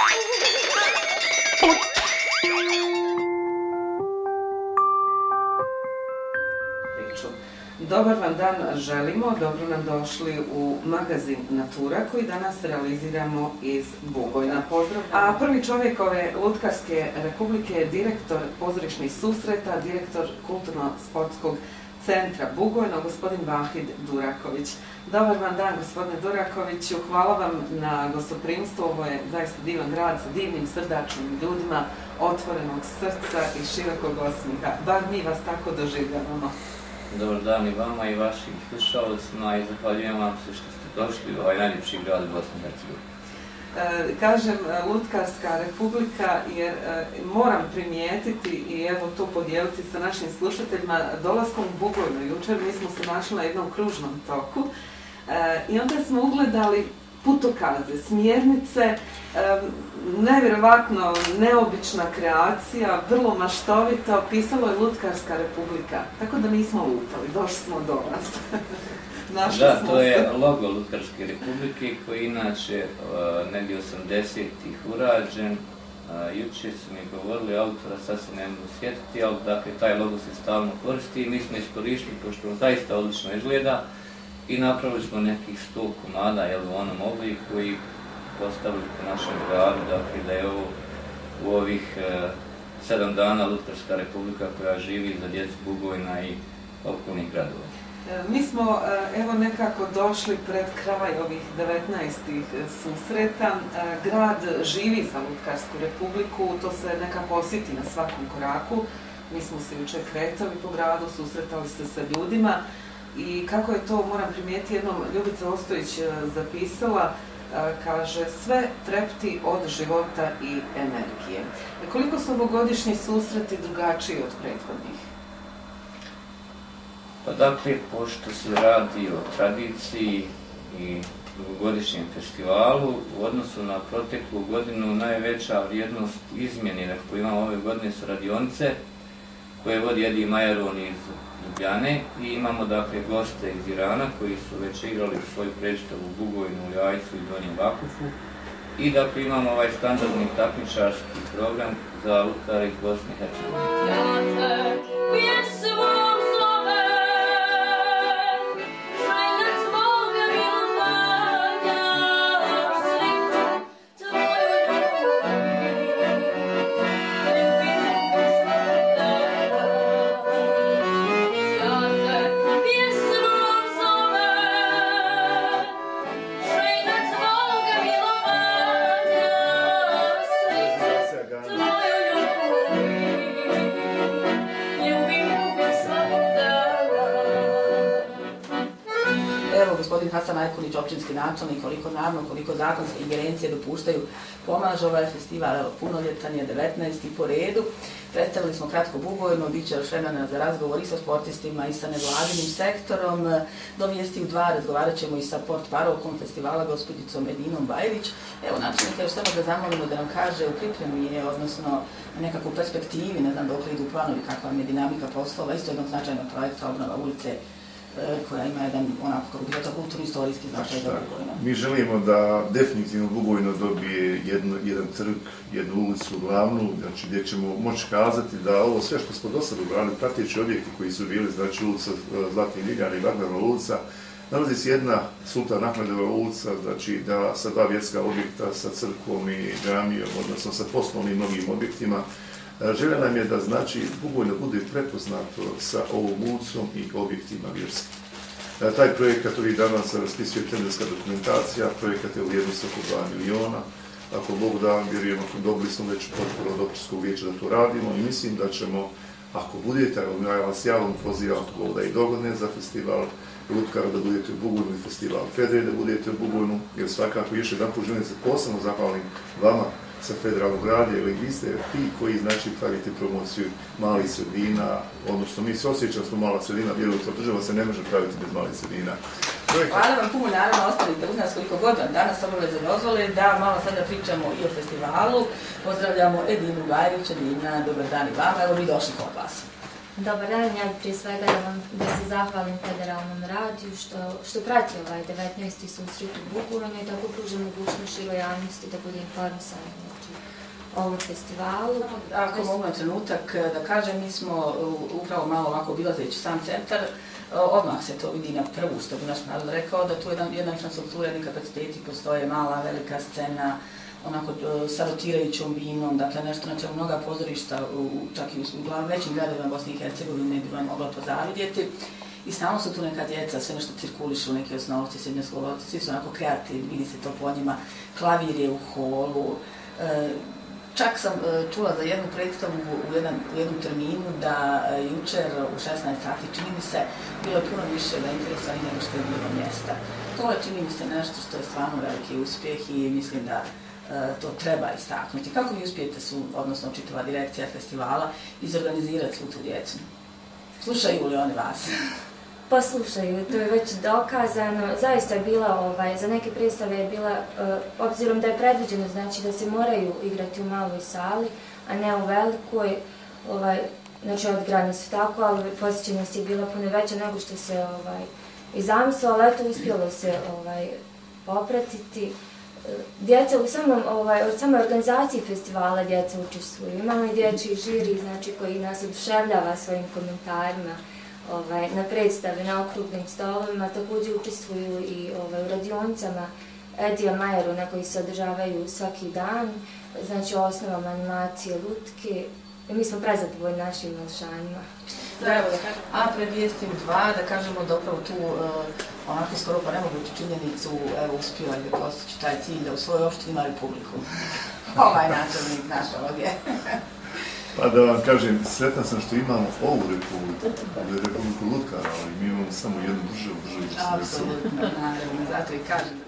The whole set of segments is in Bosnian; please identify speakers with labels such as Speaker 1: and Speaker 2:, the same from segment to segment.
Speaker 1: Dobar vam dan želimo, dobro nam došli u magazin Natura koji danas realiziramo iz Bugojna. A prvi čovjek ove Lutkarske republike je direktor pozorišnih susreta, direktor Kulturno-sportskog centra Bugojno, gospodin Vahid Duraković. Dobar vam dan, gospodine Durakoviću, hvala vam na gostoprimstvu, ovo je zaista divan grad sa divnim srdačnim ljudima, otvorenog srca i širokog osmiha, bar mi vas tako doživljavamo.
Speaker 2: Dobar dan i vama i vašim slušalcima i zahvaljujem vam se što ste došli u ovaj najljepši grad Bosne i Hercegovine.
Speaker 1: Kažem Lutkarska republika jer moram primijetiti i evo to podijeliti sa našim slušateljima, dolaskom u Bugojno jučer mi smo se našli na jednom kružnom toku i onda smo ugledali putokaze, smjernice, nevjerovatno neobična kreacija, vrlo maštovito, pisalo je Lutkarska republika, tako da nismo lutali, došli smo do vas.
Speaker 2: Da, to je logo Lutkarske republike koji inače negdje 80-ih urađen. Jučer su mi govorili autora, sad se ne mogu sjetiti, ali dakle taj logo se stalno koristi i mi smo iskoristili, pošto on zaista odlično izgleda, i napravili smo nekih 100 komada u onom obliku i postavili po našem gradu, dakle da je ovo u ovih 7 dana Lutkarska republika koja živi za djecu Bugojna i okolnih gradova.
Speaker 1: Mi smo evo nekako došli pred kraj ovih 19. susreta. Grad živi za Lutkarsku republiku, to se nekako osjeti na svakom koraku. Mi smo se jučer kretali po gradu, susretali se sa ljudima i kako je to, moram primijetiti, jednom Ljubica Ostojić zapisala, kaže sve trepti od života i energije. Koliko su ovogodišnji susreti drugačiji od prethodnih?
Speaker 2: Pa dakle, pošto se radi o tradiciji i dugogodišnjem festivalu, u odnosu na proteklu godinu najveća vrijednost izmjene koju imamo ove godine su radionice koje vodi Edi Majeron iz Ljubljane i imamo dakle goste iz Irana koji su već igrali svoju predstavu u Bugojnu, Jajcu i Donjem Vakufu i dakle imamo ovaj standardni takmičarski program za lutkare iz Bosne i Hercegovine.
Speaker 3: Gospodin Hasan Ajkunić, općinski načelnik, koliko naravno, koliko zakonske ingerencije dopuštaju, pomaže ovaj festival, punoljetan je 19. po redu. Predstavili smo kratko Bugojno, bit će još vremena za razgovor i sa sportistima i sa nevladinim sektorom. Do vijesti u 2 razgovarat ćemo i sa portparolkom festivala, gospođicom Edinom Bajević. Evo načelnika još samo da zamolimo da nam kaže u pripremi je, odnosno nekako u perspektivi, ne znam dok li idu planovi, kakva je dinamika poslova, isto jednog značajnog projekta obnova ulice koja ima jedan onako kako bi to kulturno-istorijski značaj za Bugojno.
Speaker 4: Mi želimo da definitivno Bugojno dobije jedan trg, jednu ulicu glavnu, znači gdje ćemo moći kazati da ovo sve što smo do sada ugradili, prateći objekti koji su bili, znači ulica Zlatni Ljiljana i Vagnerova ulica, nalazi se jedna Sultan Ahmedova ulica, znači da sa 2 vjerska objekta, sa crkvom i džamijom, odnosno sa poslovnim mnogim objektima. Želja nam je da znači Bugojno bude prepoznato sa ovom ulicom i objektima vjerskim. Taj projekat ovih dana se raspisuje tenderska dokumentacija, projekat je u vrijednosti oko 2 miliona. Ako Bog da, vjerujemo, dobili smo već potporu od općinskog vijeća da to radimo i mislim da ćemo, ako budete, ja vas javno pozivam da i dogodne za festival Lutkara, da budete u Bugojnu i festival Fedre, da budete u Bugojnu, jer svakako još jedan put želim se posebno zahvalim vama sa federalnog radija, jer vi ste ti koji znači pravite promociju malih sredina, odnosno mi se osjećamo smo mala sredina, vjerujte, država se ne može praviti bez malih sredina.
Speaker 3: Hvala vam puno, naravno, ostanite uz nas koliko god vam danas obaveze dozvole, da malo sada pričamo i o festivalu. Pozdravljamo Edinu Bajević, Edina, dobar dan i vama, evo mi došli kod vas.
Speaker 5: Dobar dan, ja prije svega da se zahvalim Federalnom radiju što prati ovaj 19. susret u Bugojnu i tako pruža mogućnost široj javnosti da bude informisani o ovom festivalu.
Speaker 3: Ako mogu na trenutak da kažem, mi smo upravo malo ovako obilazeći sam centar, odmah se to vidi na prvu, što bi naš narod rekao, da tu jedna infrastruktura, jedni kapaciteti postoje, mala, velika scena, onako sa rotirajućom binom, dakle nešto na čemu mnoga pozorišta, čak i u većim gradovima Bosne i Hercegovine bi vam mogla pozavidjeti. I stalno su tu neka djeca, sve nešto cirkulišu, neki osnovci, srednjoškolovci, svi su onako kreativni, vidi se to po njima, klavir je u holu. Čak sam čula za jednu predstavu u jednom terminu da jučer u 16 sati, čini mi se, bilo je puno više zainteresovanih nego što je bilo mjesta. To je, čini mi se, nešto što je stvarno veliki uspjeh i mislim da to treba istaknuti. Kako vi uspijete, odnosno čitava direkcija festivala, izorganizirati svu tu djecu? Slušaju li oni vas?
Speaker 5: Pa slušaju, to je već dokazano. Zaista je bila, za neke predstave je bila, obzirom da je predviđeno, znači da se moraju igrati u maloj sali, a ne u velikoj, znači odgrane su tako, ali posjećenost je bila puno veća nego što se i zamislilo, ali eto uspjelo se popratiti. Djeca u samoj organizaciji festivala djeca učestvuju. Imamo i dječji žiri, znači koji nas oduševljava svojim komentarima na predstave, na okruglim stolovima, također učestvuju i u radionicama Edija Majeru na koji se održavaju svaki dan, znači o osnovama animacije lutke. I mi smo prezadovoljni našim malšanima.
Speaker 3: A pred vijestim 2, da kažemo da upravo tu onako skoro pa nemoguću činjenicu uspio je postići taj cilj da u svojoj opštini imaju publiku. Ovaj načelnik naš ovdje.
Speaker 4: Pa da vam kažem, sretan sam što imamo ovu Republiku Lutkara, ali mi imamo samo jednu državu da se veseli.
Speaker 3: Apsolutno, naravno, zato i kažem.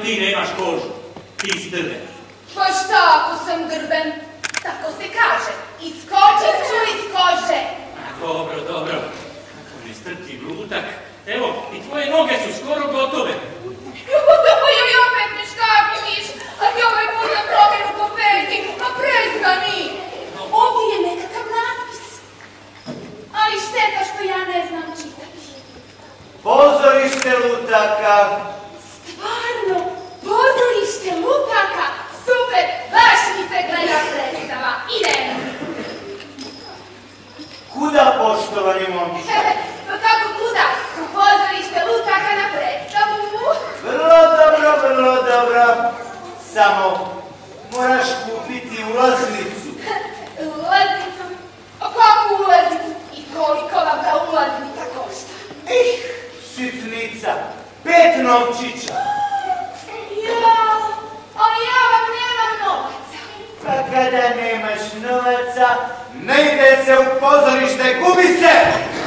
Speaker 6: ti nemaš kožu. Ti si drven.
Speaker 7: Pa šta ako sam drven? Tako se kaže. Iskočit ću iz kože.
Speaker 6: Dobro, dobro. Kakav nestrpljiv lutak. Evo, i tvoje noge su skoro gotove.
Speaker 7: Joj, opet me škapiš. A ti ovaj put na promjenu po peti. A prestani. Ovdje je nekakav natpis. Ali šteta što ja ne znam čitati.
Speaker 8: Pozorište lutaka.
Speaker 7: Stvarno, pozorište lutaka. Super, baš mi se gleda predstava. Idemo.
Speaker 8: Kuda, poštovani momče?
Speaker 7: Pa kako kuda? U pozorište lutaka na predstavu.
Speaker 8: Vrlo dobro. Samo moraš kupiti ulaznicu.
Speaker 7: Ulaznicu? A kakvu ulaznicu? I koliko vam ta ulaznica košta?
Speaker 8: Sitnica. 5 novčića.
Speaker 7: Ali ja vam nemam novaca.
Speaker 8: Pa kada nemaš novaca, ne ide se u pozorište, gubi se!